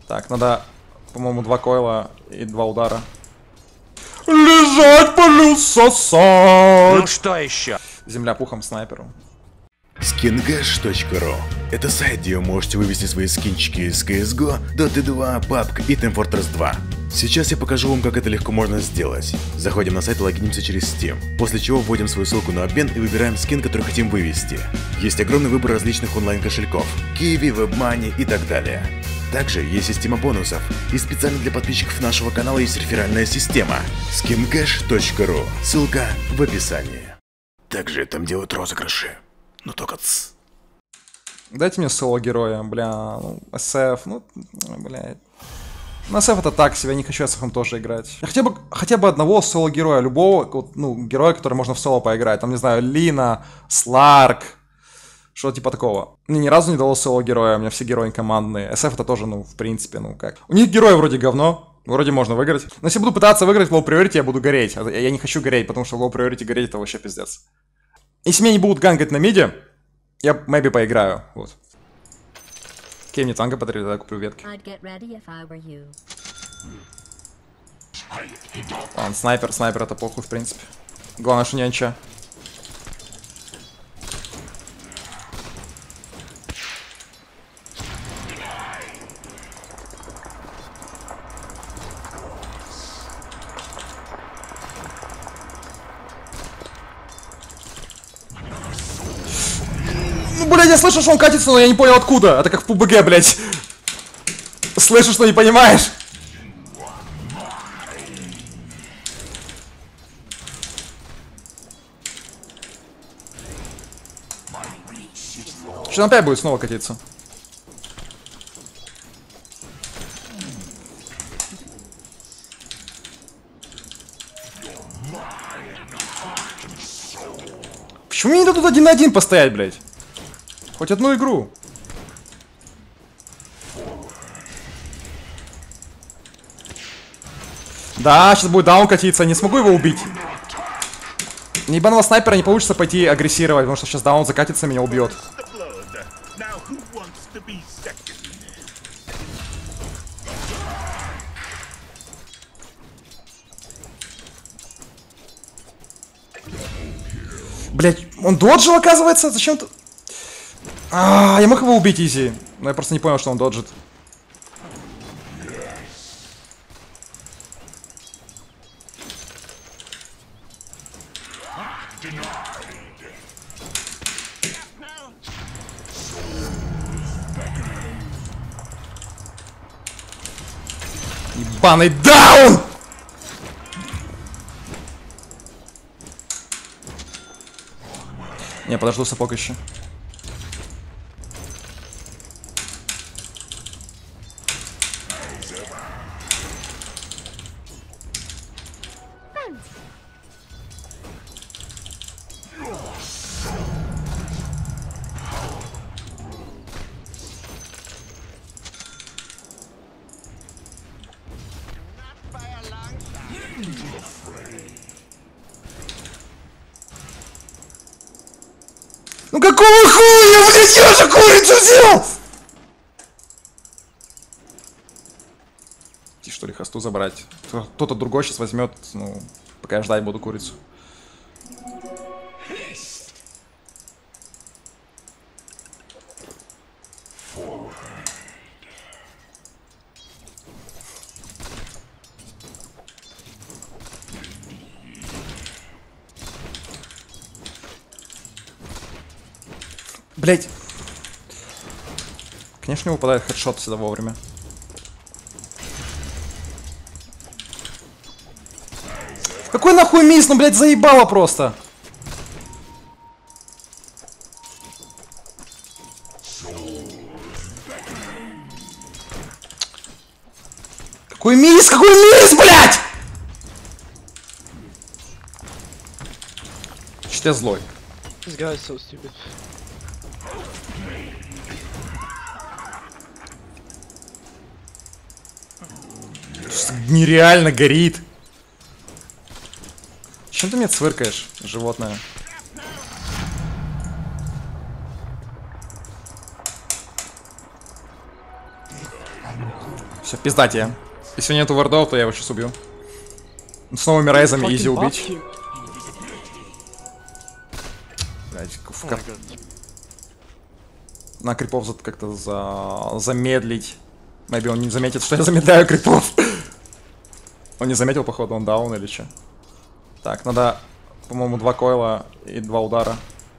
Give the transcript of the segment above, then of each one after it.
Так, надо, по-моему, 2 койла и 2 удара. Лежать, плюс сосать! Ну что еще? Земля пухом снайперу. Skingash.ru – это сайт, где вы можете вывести свои скинчики из CSGO, Dota 2, PUBG и Team Fortress 2. Сейчас я покажу вам, как это легко можно сделать. Заходим на сайт и логинимся через Steam, после чего вводим свою ссылку на обмен и выбираем скин, который хотим вывести. Есть огромный выбор различных онлайн-кошельков, Kiwi, WebMoney и так далее. Также есть система бонусов, и специально для подписчиков нашего канала есть реферальная система Skingash.ru, ссылка в описании. Также там делают розыгрыши. Ну только ц. Дайте мне соло-героя, бля, ну, SF, ну, блядь. На SF это так себе, я не хочу SF тоже играть. Хотя бы одного соло-героя, любого, вот, ну, героя, который можно в соло поиграть. Там, не знаю, Лина, Сларк, что-то типа такого. Мне ни разу не дало соло-героя, у меня все герои командные. SF это тоже, ну, в принципе, ну как. У них герои вроде говно, вроде можно выиграть. Но если буду пытаться выиграть в low priority, я буду гореть. Я не хочу гореть, потому что в low priority гореть это вообще пиздец. Если меня не будут ганкать на миде, я maybe поиграю, вот. Окей, мне танка подарили, тогда куплю ветки. Ладно, снайпер это похуй, в принципе. Главное, что не ничего. Блядь, я слышу, что он катится, но я не понял откуда. Это как в PUBG, блядь. Слышу, что не понимаешь. Что он опять будет снова катиться? Почему мне не дадут 1 на 1 постоять, блядь? Хоть одну игру. Да, сейчас будет даун катиться, не смогу его убить. Ебаного снайпера не получится пойти агрессировать, потому что сейчас даун закатится, меня убьет. Блять, он доджил, оказывается? Зачем-то... Я мог его убить изи, но я просто не понял, что он доджит. Ебаный даун! Не, подожду сапог еще. Ну какого хуя, блядь, я же курицу взял! И что ли хосту забрать? Кто-то другой сейчас возьмет, ну, пока я ждать буду курицу. Блять. Конечно, не выпадает хедшот всегда вовремя. Какой нахуй мисс? Ну, блять, заебало просто. Какой мисс? Какой мисс, блять? Что я злой? This guy is so stupid. Нереально горит. Чем ты меня цвыркаешь, животное? Все, пизда тебе. Если нету вардов, то я его сейчас убью. С новыми рейзами изи убить. Блядь, на крипов как-то замедлить. Maybe он не заметит, что я замедляю крипов. Он не заметил, походу, он даун или что. Так, надо, по-моему, 2 койла и 2 удара.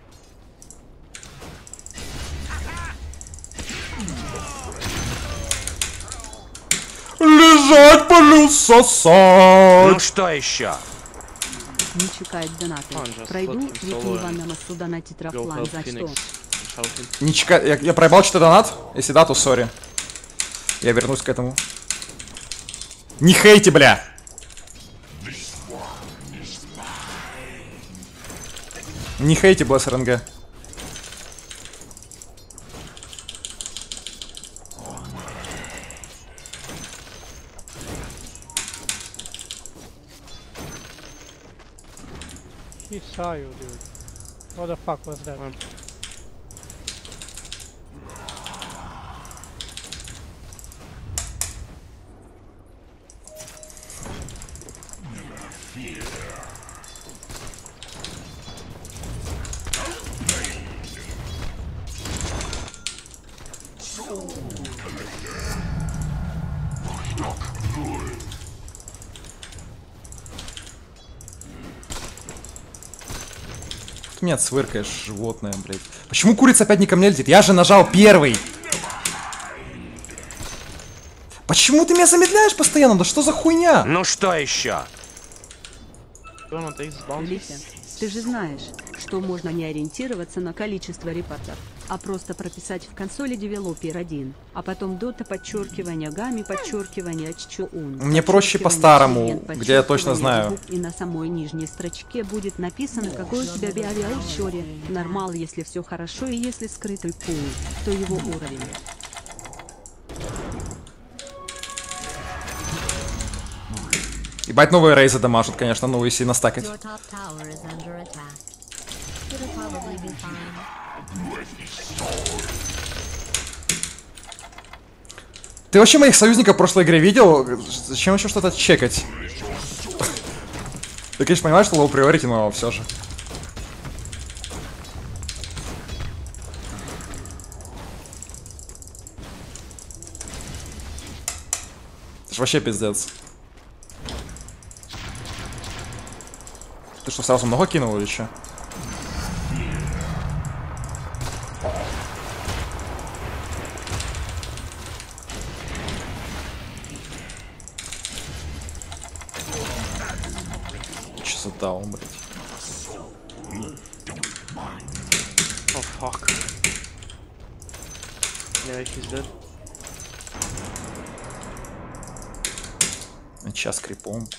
Лежать, плюс сосать! Ну что еще? Не чекает донаты. just Пройду, fucking ведь solo не вам на массу донатить Go рафлан, help за что? Phoenix. Shout him. Не чекай, я проебал что-то донат? Если да, то сори. Я вернусь к этому. Не хейте, бля! Не хейте, Блэс РНГ. He saw you, dude. What the fuck was that? Ты меня цвыркаешь, животное, блядь. Почему курица опять не ко мне летит? Я же нажал первый. Почему ты меня замедляешь постоянно? Да что за хуйня? Ну что еще? You wanna take this bounty? Лися, ты же знаешь, что можно не ориентироваться на количество репортов, а просто прописать в консоли девелопер 1, а потом дота подчеркивание гамми подчеркивание ун. Мне проще по-старому, где я точно знаю. И на самой нижней строчке будет написано, какой у тебя биавиаучоре. Нормал, если все хорошо, и если скрытый пул, то его уровень. Ебать, новые рейзы дамажат, конечно, ну если настакать. Your top tower is under attack. It'll probably be fine. Ты вообще моих союзников в прошлой игре видел? Зачем еще что-то чекать? Ты, конечно, понимаешь, что low priority, но все же. Это ж вообще пиздец. Ты что, сразу много кинул или что? Че за даун, блядь? Oh fuck. Yeah, he's dead. Сейчас крипом.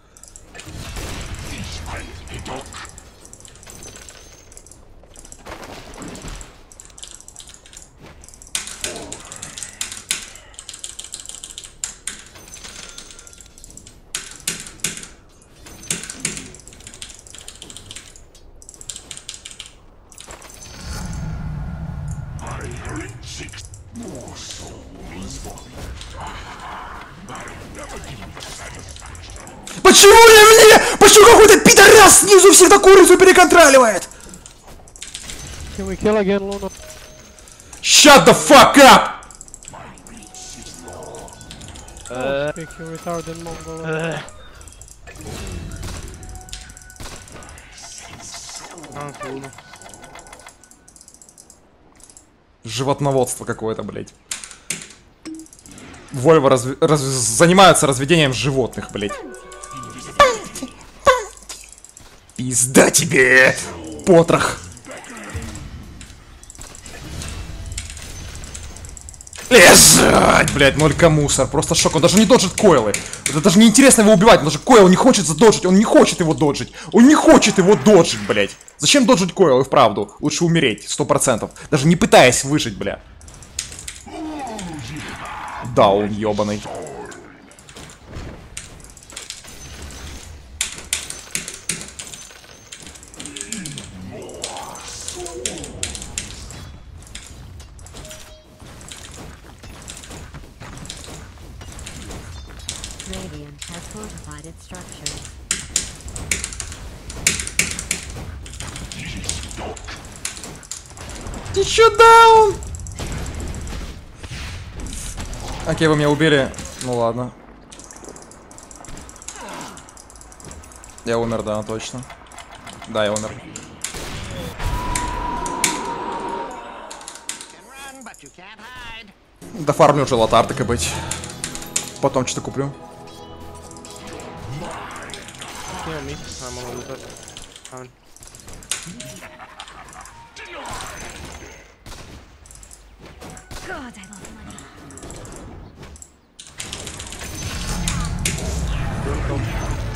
Почему мне? Почему какой-то пидорас снизу всегда курицу переконтроливает? Can we kill again, Luna? Shut the fuck up! Speak, you retarded Mongol. Животноводство какое-то, блядь. Вольво занимаются разведением животных, блядь. Пизда тебе, потрох. Лежать, блядь, 0к мусор. Просто шок. Он даже не доджит койлы. Это даже не интересно его убивать. Он даже койл не хочет задоджить. Он не хочет его доджить. Он не хочет его доджить, блядь. Зачем доджить койл и вправду? Лучше умереть, 100%. Даже не пытаясь выжить, бля. Да, он ёбаный. Radiant has fortified its structures. Еще даун! Окей, вы меня убили. Ну ладно. Я умер, да, точно. Да, я умер. Дофармлю уже лотар, так и быть. Потом что-то куплю. Kill me. I'm gonna lose it. Fine. God, I love money. Don't go.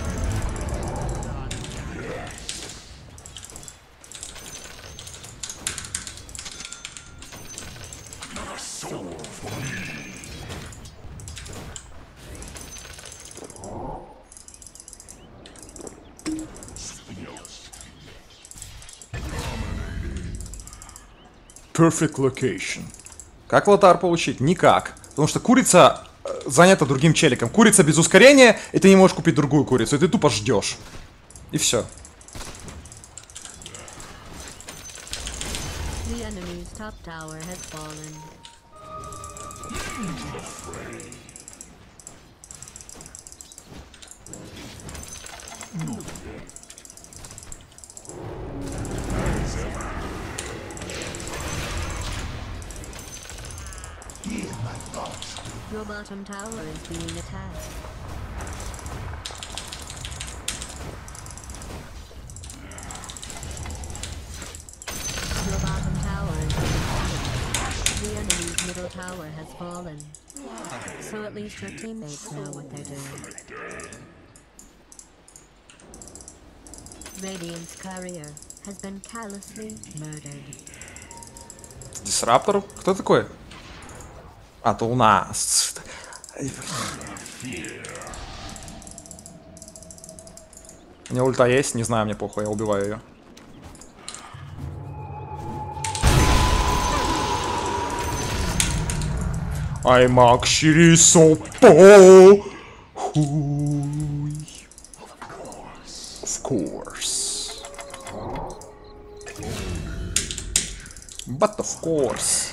Perfect location. Как лотар получить? Никак. Потому что курица занята другим челиком. Курица без ускорения, и ты не можешь купить другую курицу. И ты тупо ждешь. И все. The enemy's top tower has fallen. Your bottom tower is being attacked. Your bottom tower is being attacked. The enemy's middle tower has fallen. So at least your teammates know what they're doing. Radiant's courier has been callously murdered. Дисраптор? Кто такой? А, то Луна. У нее ульта есть? Не знаю, мне похуй, я убиваю ее. I'm actually so poor. Of course. But of course.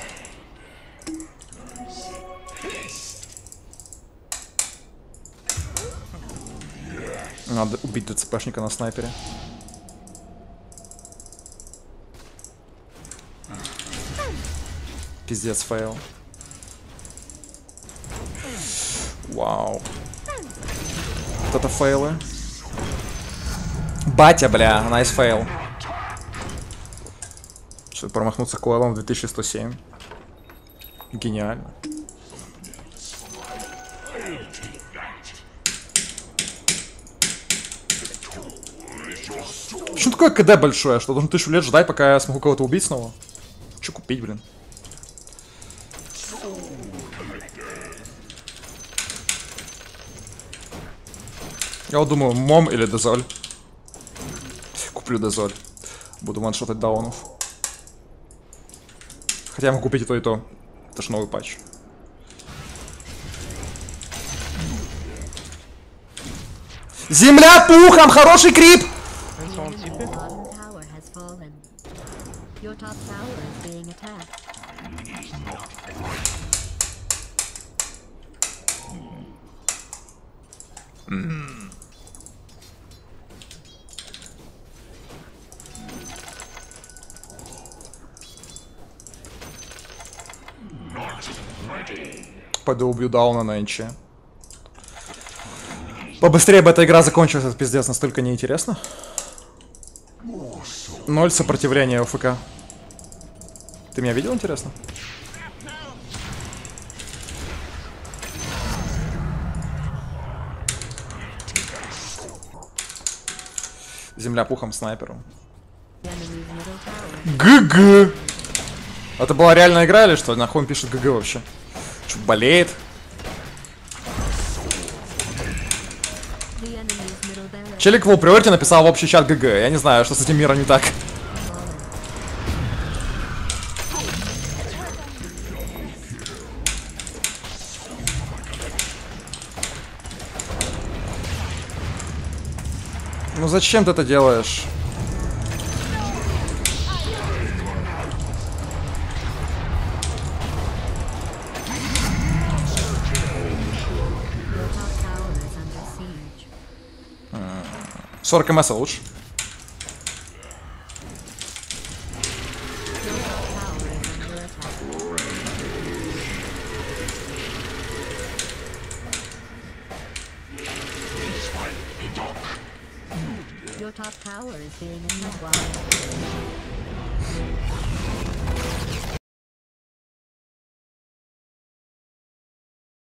Надо убить ДЦПшника на снайпере. Пиздец, фейл. Вау. Вот это фейлы. Батя, бля, найс фейл. Что, промахнуться койлом в 2107. Гениально. Почему такое КД большое? Что, должен 1000 лет ждать, пока я смогу кого-то убить снова? Че купить, блин? Я вот думаю, мом или дезоль. Куплю дезоль. Буду ваншотать даунов. Хотя я могу купить и то, и то. Это ж новый патч. Земля пухом! Хороший крип! And someone TP. Your bottom tower has fallen. Your top tower is being attacked. Пойду убью дауна на энче. Побыстрее бы эта игра закончилась, это пиздец, настолько неинтересно. 0 сопротивления УФК. Ты меня видел, интересно? Земля пухом снайперу. The enemy's middle tower. ГГ! Это была реальная игра или что? Нахуй он пишет ГГ вообще? Что, болеет? The enemy's middle barracks. Челик в All написал в общий чат ГГ. Я не знаю, что с этим миром не так. Ну зачем ты это делаешь? Your top tower is under siege. 40 МС лучше. Your top tower is under attack. Your top tower is being attacked.